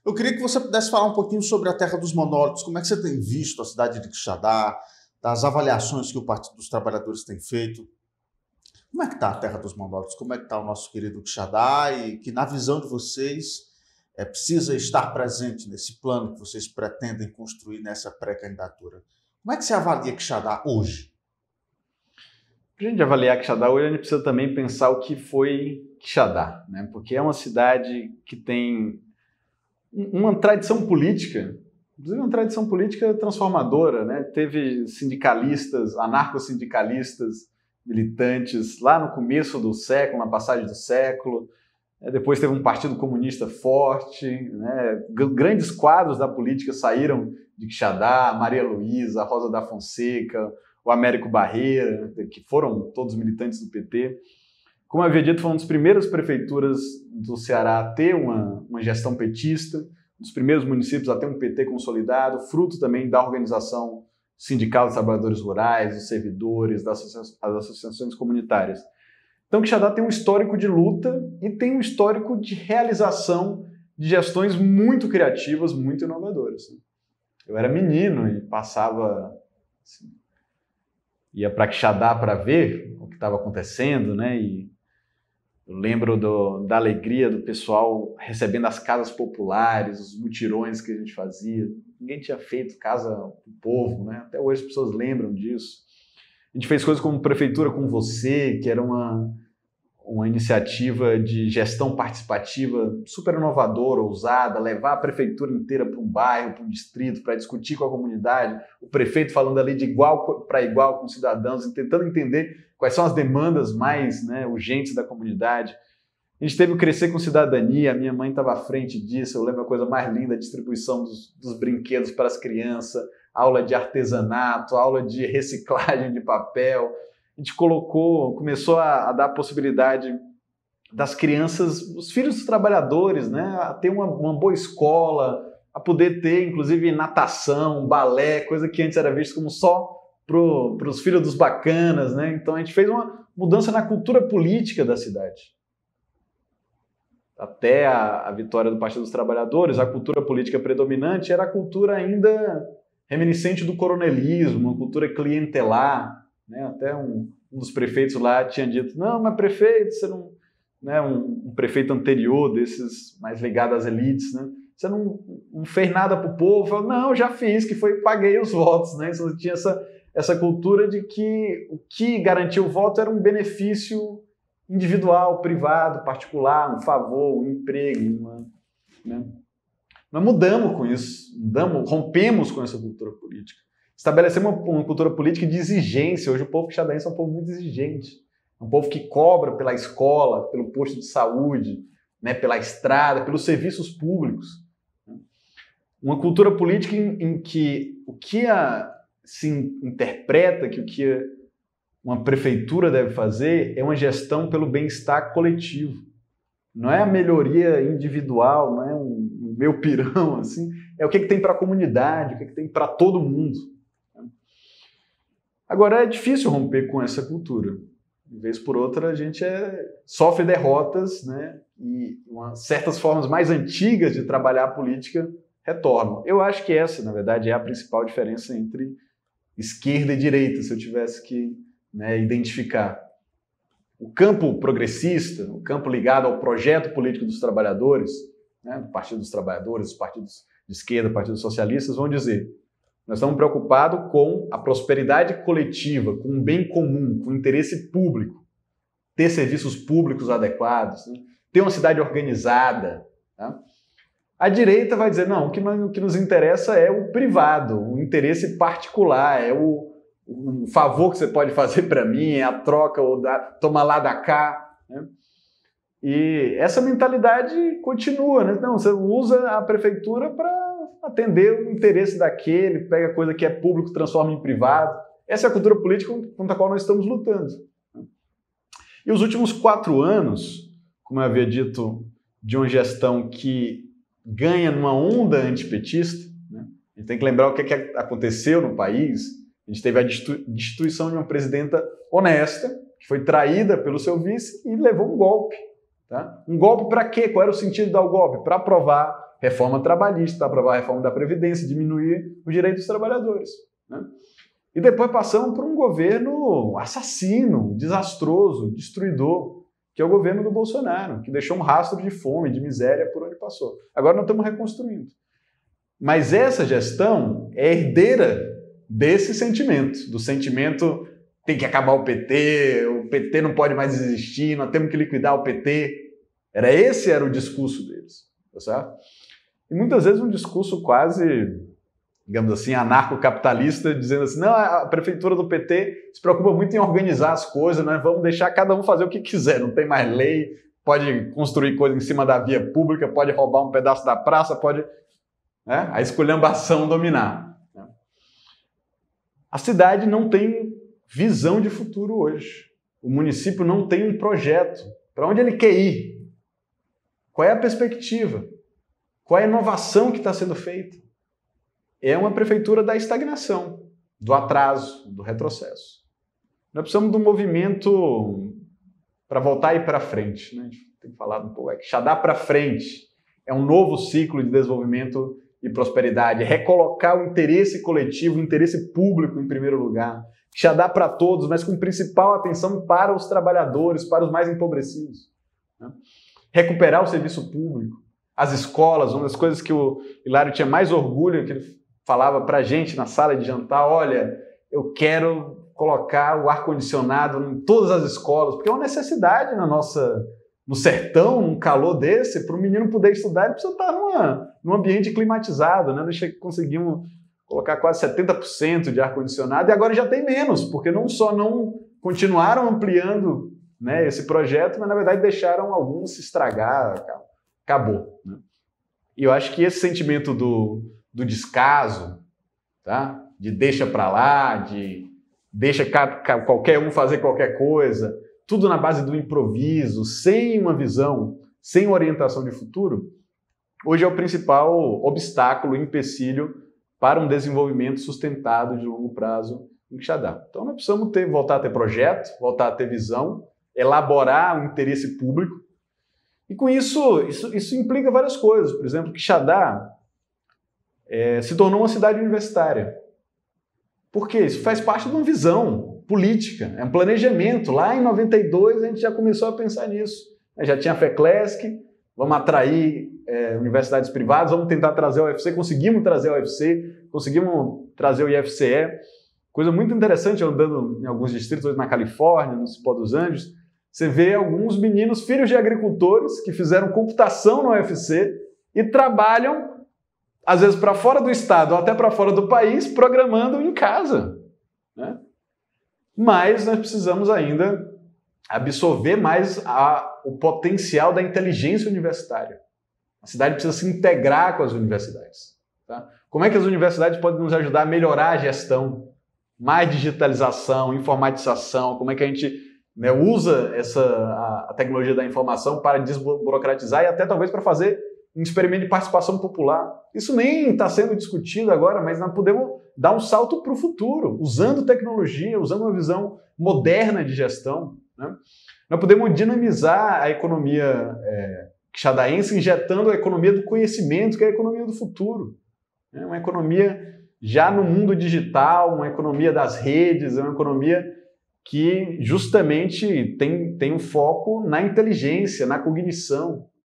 Eu queria que você pudesse falar um pouquinho sobre a Terra dos Monólitos. Como é que você tem visto a cidade de Quixadá, das avaliações que o Partido dos Trabalhadores tem feito? Como é que está a Terra dos Monólitos? Como é que está o nosso querido Quixadá e que, na visão de vocês, precisa estar presente nesse plano que vocês pretendem construir nessa pré-candidatura? Como é que você avalia Quixadá hoje? Para a gente avaliar Quixadá hoje, a gente precisa também pensar o que foi Quixadá, né? Porque é uma cidade que tem uma tradição política, inclusive uma tradição política transformadora, né? Teve sindicalistas, anarcossindicalistas, militantes lá no começo do século, na passagem do século. Depois teve um partido comunista forte, né? Grandes quadros da política saíram de Quixadá, Maria Luísa, Rosa da Fonseca, o Américo Barreira, que foram todos militantes do PT. Como eu havia dito, foi uma das primeiras prefeituras do Ceará a ter uma gestão petista, um dos primeiros municípios a ter um PT consolidado, fruto também da organização sindical dos trabalhadores rurais, dos servidores, das associações comunitárias. Então, Quixadá tem um histórico de luta e tem um histórico de realização de gestões muito criativas, muito inovadoras. Eu era menino e passava... Assim, ia para Quixadá para ver o que estava acontecendo, né? E eu lembro da alegria do pessoal recebendo as casas populares, os mutirões que a gente fazia. Ninguém tinha feito casa para o povo, né? Até hoje as pessoas lembram disso. A gente fez coisas como Prefeitura com Você, que era uma iniciativa de gestão participativa super inovadora, ousada, levar a prefeitura inteira para um bairro, para um distrito, para discutir com a comunidade, o prefeito falando ali de igual para igual com os cidadãos, tentando entender quais são as demandas mais, né, urgentes da comunidade. A gente teve o Crescer com Cidadania, a minha mãe estava à frente disso, eu lembro a coisa mais linda, a distribuição dos brinquedos para as crianças, aula de artesanato, aula de reciclagem de papel. A gente começou a dar a possibilidade das crianças, os filhos dos trabalhadores, né, a ter uma boa escola, a poder ter, inclusive, natação, balé, coisa que antes era visto como só para os filhos dos bacanas, né? Então a gente fez uma mudança na cultura política da cidade. Até a vitória do Partido dos Trabalhadores, a cultura política predominante era a cultura ainda reminiscente do coronelismo, uma cultura clientelar, né? Até um dos prefeitos lá tinha dito, não, mas prefeito, você não... Né? Um prefeito anterior, desses mais ligados às elites, né? Você não fez nada para o povo? Falei, não, já fiz, que foi paguei os votos, né? Você tinha essa cultura de que o que garantia o voto era um benefício individual, privado, particular, um favor, um emprego, né? Nós mudamos com isso, rompemos com essa cultura política. Estabelecemos uma cultura política de exigência. Hoje o povo quixadense é um povo muito exigente. É um povo que cobra pela escola, pelo posto de saúde, né, pela estrada, pelos serviços públicos. Uma cultura política em que o que se interpreta que o que uma prefeitura deve fazer é uma gestão pelo bem-estar coletivo. Não é a melhoria individual, não é um meu pirão, assim. É o que tem para a comunidade, o que tem para todo mundo. Agora, é difícil romper com essa cultura. De vez por outra, a gente sofre derrotas, né? E certas formas mais antigas de trabalhar a política retornam. Eu acho que essa, na verdade, é a principal diferença entre esquerda e direita, se eu tivesse que, né, identificar. O campo progressista, o campo ligado ao projeto político dos trabalhadores, né, o Partido dos Trabalhadores, os partidos de esquerda, partidos socialistas, vão dizer: nós estamos preocupados com a prosperidade coletiva, com o bem comum, com o interesse público, ter serviços públicos adequados, né? Ter uma cidade organizada. Tá? A direita vai dizer, não, o que nos interessa é o privado, o interesse particular, é o favor que você pode fazer para mim, é a troca, ou toma lá da cá. Né? E essa mentalidade continua, né? Não, você usa a prefeitura para atender o interesse daquele, pega coisa que é público, transforma em privado. Essa é a cultura política contra a qual nós estamos lutando. E os últimos 4 anos, como eu havia dito, de uma gestão que ganha numa onda antipetista, né? A gente tem que lembrar o que aconteceu no país. A gente teve a destituição de uma presidenta honesta, que foi traída pelo seu vice e levou um golpe. Tá? Um golpe para quê? Qual era o sentido de dar o golpe? Para aprovar reforma trabalhista, para aprovar a reforma da Previdência, diminuir os direitos dos trabalhadores, né? E depois passamos por um governo assassino, desastroso, destruidor, que é o governo do Bolsonaro, que deixou um rastro de fome, de miséria por onde passou. Agora nós estamos reconstruindo. Mas essa gestão é herdeira desse sentimento, do sentimento tem que acabar o PT não pode mais existir, nós temos que liquidar o PT. Esse era o discurso deles, tá certo? E muitas vezes um discurso quase, digamos assim, anarcocapitalista, dizendo assim, não, a prefeitura do PT se preocupa muito em organizar as coisas, nós vamos deixar cada um fazer o que quiser, não tem mais lei, pode construir coisa em cima da via pública, pode roubar um pedaço da praça, pode, né, a esculhambação dominar. Né? A cidade não tem visão de futuro hoje. O município não tem um projeto. Para onde ele quer ir? Qual é a perspectiva? Qual é a inovação que está sendo feita? É uma prefeitura da estagnação, do atraso, do retrocesso. Nós precisamos de um movimento para voltar e ir para frente. Né? A gente tem falado um pouco, Quixadá para frente. É um novo ciclo de desenvolvimento e prosperidade. É recolocar o interesse coletivo, o interesse público em primeiro lugar. Quixadá para todos, mas com principal atenção para os trabalhadores, para os mais empobrecidos. Né? Recuperar o serviço público, as escolas, uma das coisas que o Hilário tinha mais orgulho, que ele falava para a gente na sala de jantar, olha, eu quero colocar o ar-condicionado em todas as escolas, porque é uma necessidade no sertão, num calor desse, para o menino poder estudar, ele precisa estar num ambiente climatizado, né? Nós conseguimos colocar quase 70% de ar-condicionado e agora já tem menos, porque não só não continuaram ampliando, né, esse projeto, mas na verdade deixaram alguns se estragar, acabou. Né? E eu acho que esse sentimento do descaso, tá? De deixa para lá, de deixa qualquer um fazer qualquer coisa, tudo na base do improviso, sem uma visão, sem orientação de futuro, hoje é o principal obstáculo, empecilho para um desenvolvimento sustentado de longo prazo em Quixadá. Então nós precisamos voltar a ter projeto, voltar a ter visão, elaborar um interesse público, e com isso implica várias coisas. Por exemplo, Quixadá se tornou uma cidade universitária. Por quê? Isso faz parte de uma visão política, é um planejamento. Lá em 92 a gente já começou a pensar nisso. Já tinha a FECLESC, vamos atrair universidades privadas, vamos tentar trazer o UFC, conseguimos trazer o UFC, conseguimos trazer o IFCE. Coisa muito interessante, eu andando em alguns distritos, hoje na Califórnia, no Cipó dos Anjos, você vê alguns meninos, filhos de agricultores, que fizeram computação no UFC e trabalham, às vezes, para fora do estado ou até para fora do país, programando em casa. Né? Mas nós precisamos ainda absorver mais o potencial da inteligência universitária. A cidade precisa se integrar com as universidades. Tá? Como é que as universidades podem nos ajudar a melhorar a gestão? Mais digitalização, informatização, como é que a gente usa a tecnologia da informação para desburocratizar e até talvez para fazer um experimento de participação popular. Isso nem está sendo discutido agora, mas nós podemos dar um salto para o futuro, usando tecnologia, usando uma visão moderna de gestão. Né? Nós podemos dinamizar a economia quixadaense, injetando a economia do conhecimento, que é a economia do futuro. Né? Uma economia já no mundo digital, uma economia das redes, uma economia que justamente tem um foco na inteligência, na cognição.